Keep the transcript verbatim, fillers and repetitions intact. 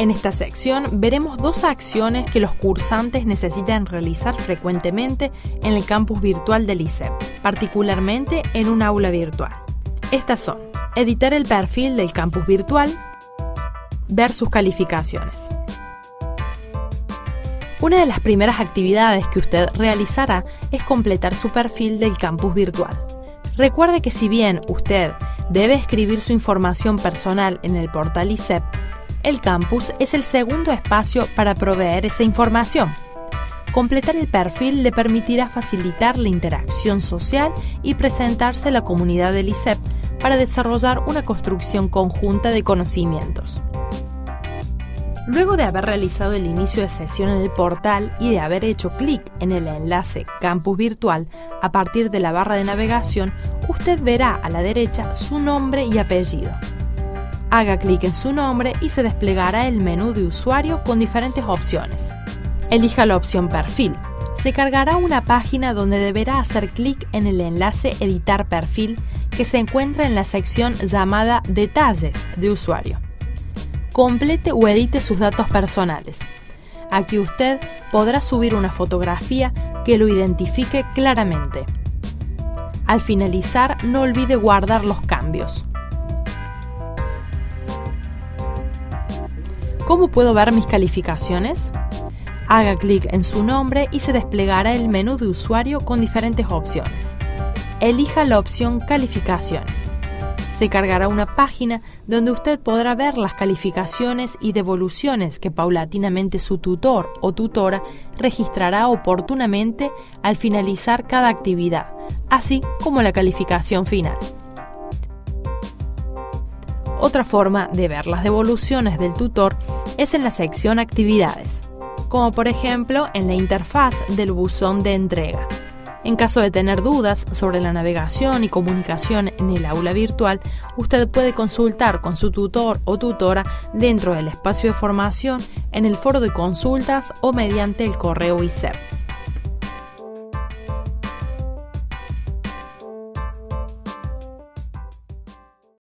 En esta sección veremos dos acciones que los cursantes necesitan realizar frecuentemente en el campus virtual del I S E P, particularmente en un aula virtual. Estas son: editar el perfil del campus virtual, ver sus calificaciones. Una de las primeras actividades que usted realizará es completar su perfil del campus virtual. Recuerde que si bien usted debe escribir su información personal en el portal I S E P, el campus es el segundo espacio para proveer esa información. Completar el perfil le permitirá facilitar la interacción social y presentarse a la comunidad del I S E P para desarrollar una construcción conjunta de conocimientos. Luego de haber realizado el inicio de sesión en el portal y de haber hecho clic en el enlace Campus Virtual, a partir de la barra de navegación, usted verá a la derecha su nombre y apellido. Haga clic en su nombre y se desplegará el menú de usuario con diferentes opciones. Elija la opción Perfil. Se cargará una página donde deberá hacer clic en el enlace Editar perfil, que se encuentra en la sección llamada Detalles de usuario. Complete o edite sus datos personales. Aquí usted podrá subir una fotografía que lo identifique claramente. Al finalizar, no olvide guardar los cambios. ¿Cómo puedo ver mis calificaciones? Haga clic en su nombre y se desplegará el menú de usuario con diferentes opciones. Elija la opción Calificaciones. Se cargará una página donde usted podrá ver las calificaciones y devoluciones que paulatinamente su tutor o tutora registrará oportunamente al finalizar cada actividad, así como la calificación final. Otra forma de ver las devoluciones del tutor es en la sección Actividades, como por ejemplo en la interfaz del buzón de entrega. En caso de tener dudas sobre la navegación y comunicación en el aula virtual, usted puede consultar con su tutor o tutora dentro del espacio de formación, en el foro de consultas o mediante el correo I S E P.